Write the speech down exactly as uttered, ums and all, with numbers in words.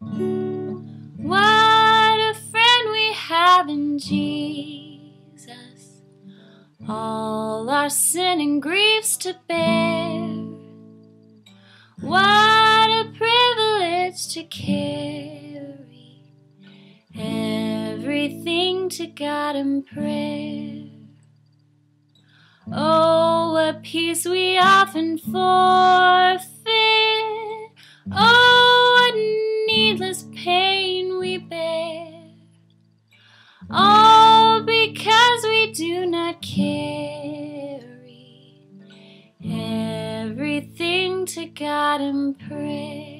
What a friend we have in Jesus, all our sin and griefs to bear. What a privilege to carry everything to God in prayer. Oh, what peace we often forfeit. Oh, what needless pain we bear. All because we do not carry everything to God in prayer.